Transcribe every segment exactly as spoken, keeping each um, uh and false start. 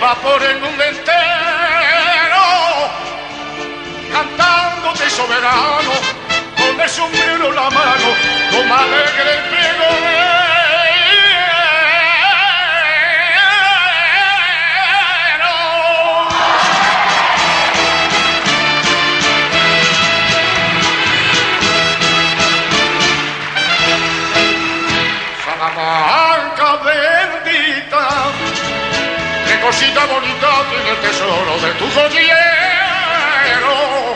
va por el mundo entero, cantándote soberano, con el sombrero en la mano, como alegre el pregón. Salamanca bendita, qué cosita bonita tiene el tesoro de tu joyero.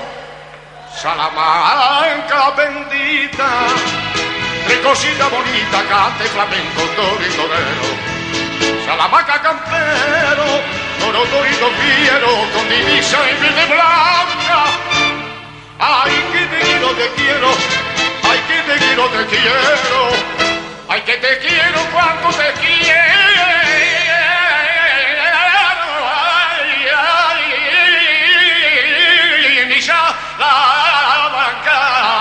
Salamanca bendita, qué cosita bonita, cante flamenco, toro y torero. Salamanca campero, toro, torito, fiero, con divisa y verde blanca. Ay, que te quiero, te quiero, ay, que te quiero, te quiero. Ay, que te quiero cuando te quiero. Ay, ay, mi Salamanca.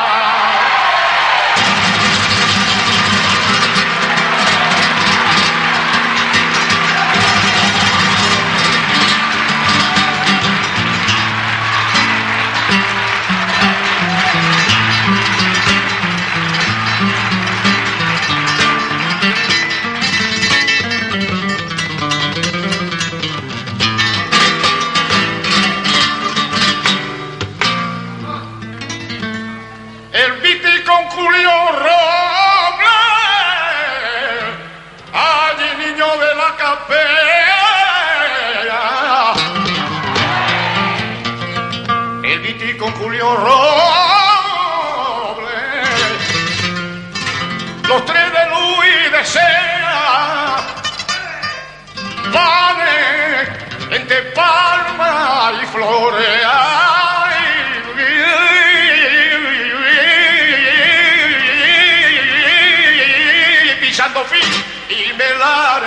Julio Robles, allí niño de la capella, el Viti con Julio Robles, los tres de Luis de Sea, van entre palma y flores. Pisando fin y me la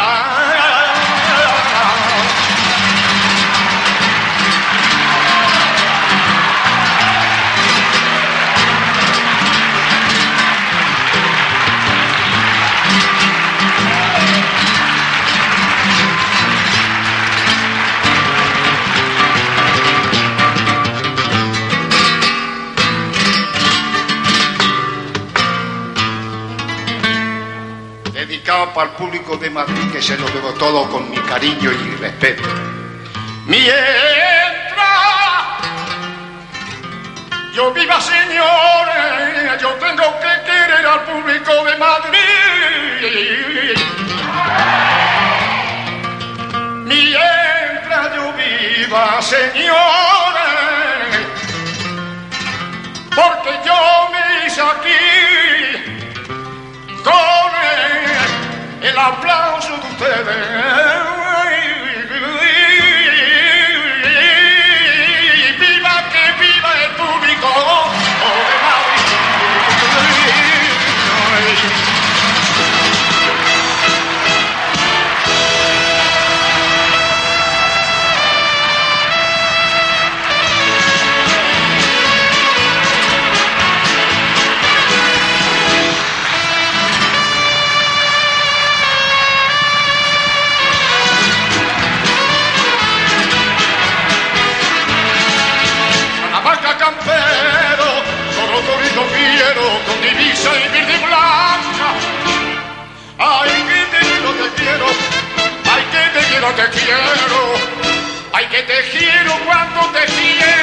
para el público de Madrid, que se lo debo todo con mi cariño y respeto. Mientras yo viva, señores, yo tengo que querer al público de Madrid. Mientras yo viva, señores, porque yo me hice aquí con el aplauso de ustedes. Viva, que viva el público de Madrid. Campero, solo torito fiero, con divisa y verde blanca. Ay, que te quiero, te quiero, ay, que te quiero, te quiero, ay, que te quiero cuando te quiero.